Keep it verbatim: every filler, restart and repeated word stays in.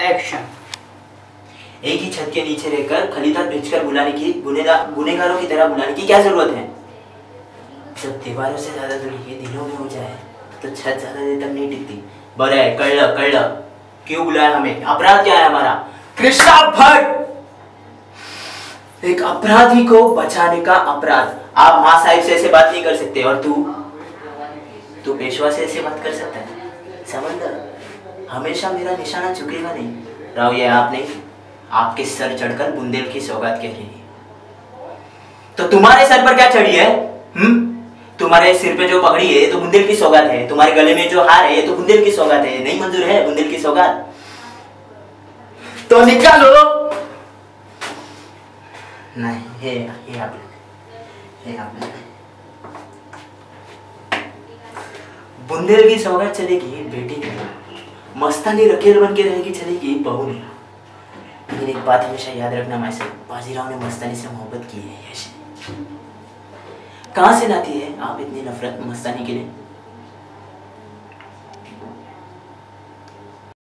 Action. एक ही छत के नीचे रहकर खलीफा भेजकर बुलाने की गुनेगार गुनेगारों की तरह बुलाने की क्या जरूरत है? जब दीवारों से ज्यादा दूरी दिलों में हो जाए तो छत ज्यादा देर तक नहीं टिकती। बड़े कड़ कड़ क्यों बुलाया हमें? अपराध क्या है हमारा? कृष्णा भट्ट, एक अपराधी को बचाने का अपराध। आप माँ साहिब से ऐसे बात नहीं कर सकते और तू तू पेशवा से ऐसे बात कर सकता है? समझ, हमेशा मेरा निशाना झुकेगा नहीं। राव ये आप नहीं, आपके सर चढ़कर बुंदेल की सौगात कह रही है। तो तुम्हारे सर पर क्या चढ़ी है? हम्म तुम्हारे सिर पे जो पगड़ी है ये तो बुंदेल की सौगात है। तुम्हारे गले में जो हार है ये तो बुंदेल की सौगात है। नहीं मंजूर है बुंदेल की सौगात? तो निकालो। नहीं, ये ये आप ये आप बुंदेल की सौगात चलेगी बेटी नहीं, मस्तानी रकेल बन के रहेगी चलेगी बहू नहीं। लेकिन एक बात हमेशा याद रखना माई साहब, बाजीराव ने मस्तानी से मोहब्बत की है। यश कहाँ से लाती है आप इतनी नफरत मस्तानी के लिए?